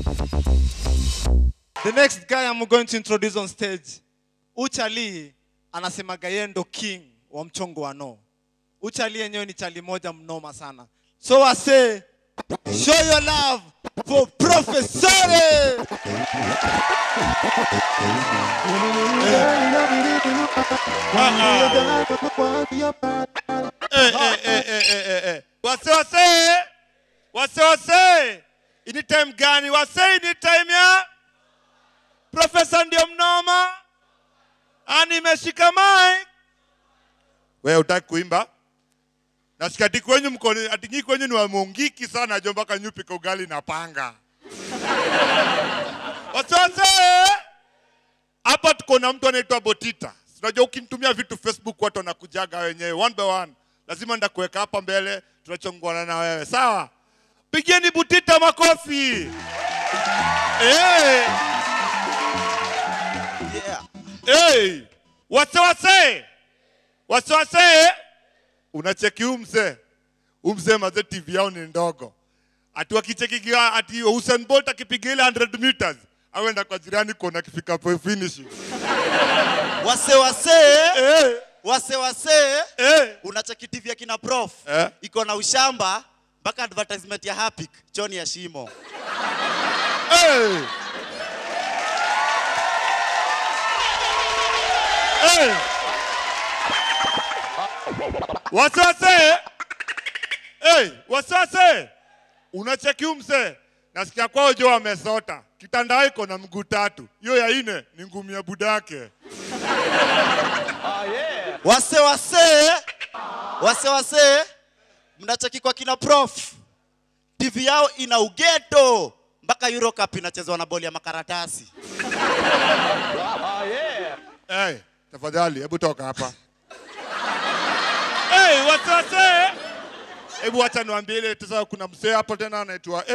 The next guy I'm going to introduce on stage, Uchali anasemaga yeye ndo king wa mchongo wa no. Uchali yenyewe ni chali moja mnoma sana. So I say, show your love for Professor. Wase. Anytime gani? Wase anytime ya? Professor ndio mnoma. Ani meshika mic. Wewe utaki kuimba? Nasikia ati kwenyu mkoni, ati nyinyi kwenyu ni wamongiki sana jomba kanyupi kwa ugali na panga. Wase. Hapa tuko na mtu anaitwa Botita. Unajua ukinitumia vitu Facebook watu wanakujaga wenyewe one by one. Lazima ndakuweka hapa mbele, tunachongwana na wewe. Sawa? Pigeni Botita makofi. Wase. Unacheki umse maze TV yao ni ndogo. Ati wakicheki ati Usain Bolt akipiga ile 100 meters, awenda kwa jirani kuona kifika po finish. Wase. Unacheki TV ya kina Prof. Iko na ushamba mpaka advertisement ya Happy choni ya shimo. Wase. Unacheki umse. Nasikia kwao jo wamesota. Kitanda iko na mguu 3. Hiyo ya 4 ni ngumi ya budake. Wase. Mnacheki kwa kina Prof. TV yao ina ugeto mpaka Euro Cup inachezwa na boli ya makaratasi. Tafadhali hebu toka hapa. Wase. Hebu acha niwaambie ile sasa kuna mzee hapo tena anaitwa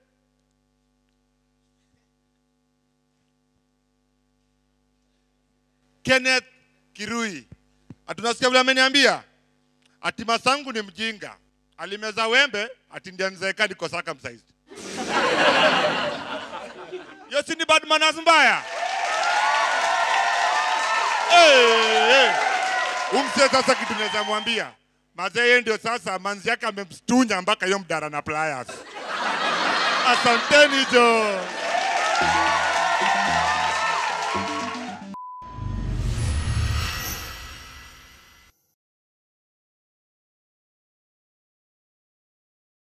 Kenneth Kirui. Atunasikia vile ameniambia ati masangu ni mjinga. Alimeza wembe ati ndiye nzeka niko circumcised. Yosi ni bad manners mbaya. Umse sasa kitu naweza mwambia. Mazee ndio sasa manzi yake amemstunya mpaka hiyo mdara na pliers. Asanteni jo.